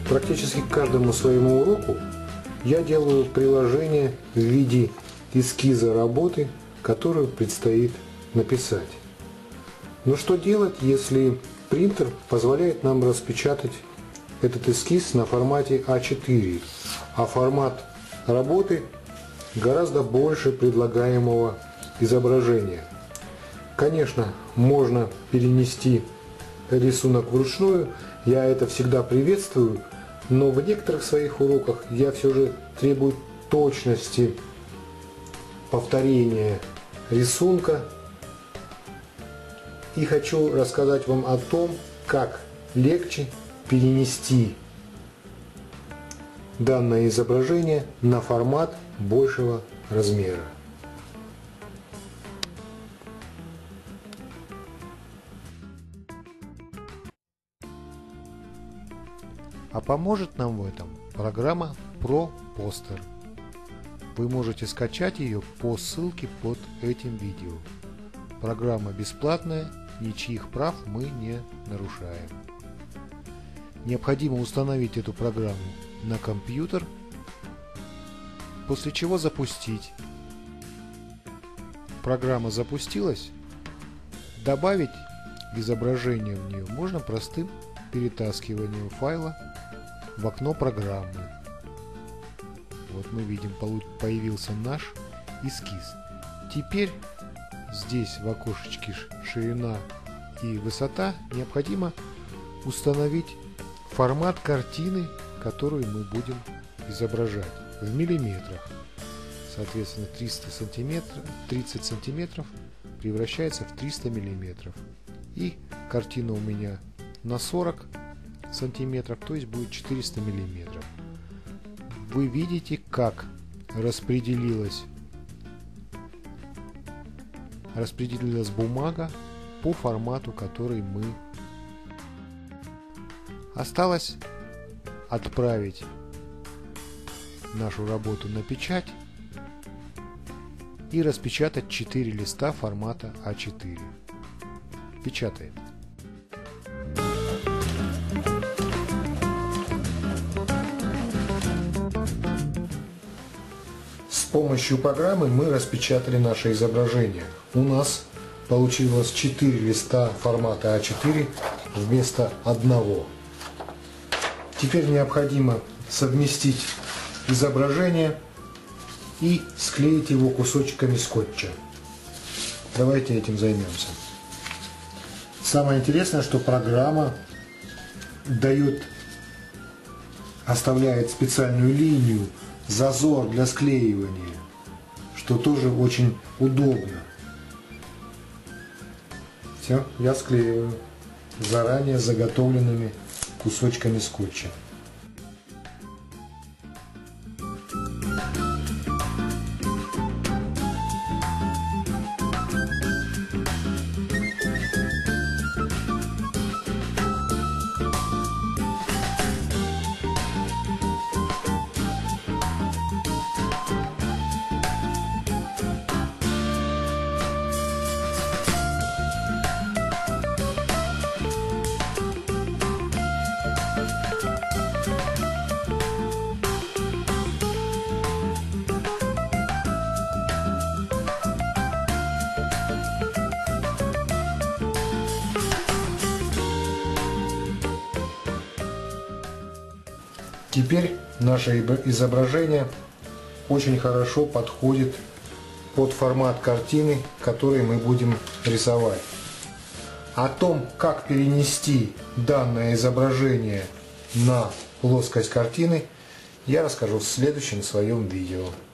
Практически к каждому своему уроку я делаю приложение в виде эскиза работы, которую предстоит написать. Но что делать, если принтер позволяет нам распечатать этот эскиз на формате А4, а формат работы гораздо больше предлагаемого изображения? Конечно, можно перенести рисунок вручную, я это всегда приветствую, но в некоторых своих уроках я все же требую точности повторения рисунка и хочу рассказать вам о том, как легче перенести данное изображение на формат большего размера. А поможет нам в этом программа ProPoster. Вы можете скачать ее по ссылке под этим видео. Программа бесплатная, ничьих прав мы не нарушаем. Необходимо установить эту программу на компьютер, после чего запустить. Программа запустилась. Добавить изображение в нее можно простым перетаскиванием файла в окно программы. Вот мы видим, появился наш эскиз. Теперь здесь в окошечке ширина и высота необходимо установить формат картины, которую мы будем изображать в миллиметрах. Соответственно, 30 сантиметров превращается в 300 миллиметров. И картина у меня на 40 сантиметров, то есть будет 400 миллиметров. Вы видите, как распределилась бумага по формату, который мы. Осталось отправить нашу работу на печать и распечатать 4 листа формата А4. Печатаем. С помощью программы мы распечатали наше изображение. У нас получилось 4 листа формата А4 вместо одного. Теперь необходимо совместить изображение и склеить его кусочками скотча. Давайте этим займемся. Самое интересное, что программа оставляет специальную линию, зазор для склеивания, что тоже очень удобно. Все, я склеиваю заранее заготовленными кусочками скотча. Теперь наше изображение очень хорошо подходит под формат картины, который мы будем рисовать. О том, как перенести данное изображение на плоскость картины, я расскажу в следующем своем видео.